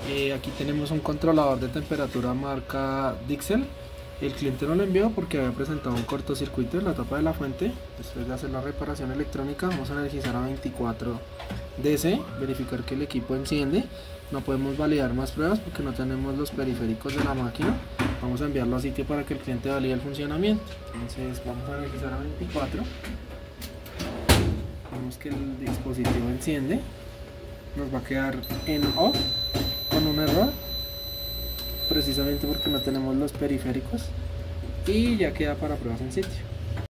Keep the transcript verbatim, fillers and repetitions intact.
Eh, aquí tenemos un controlador de temperatura marca Dixel. El cliente no lo envió porque había presentado un cortocircuito en la tapa de la fuente. Después de hacer la reparación electrónica, vamos a energizar a veinticuatro D C, verificar que el equipo enciende. No podemos validar más pruebas porque no tenemos los periféricos de la máquina. Vamos a enviarlo a sitio para que el cliente valide el funcionamiento. Entonces vamos a energizar a veinticuatro. Vemos que el dispositivo enciende. Nos va a quedar en off con un error, precisamente porque no tenemos los periféricos, y ya queda para pruebas en sitio.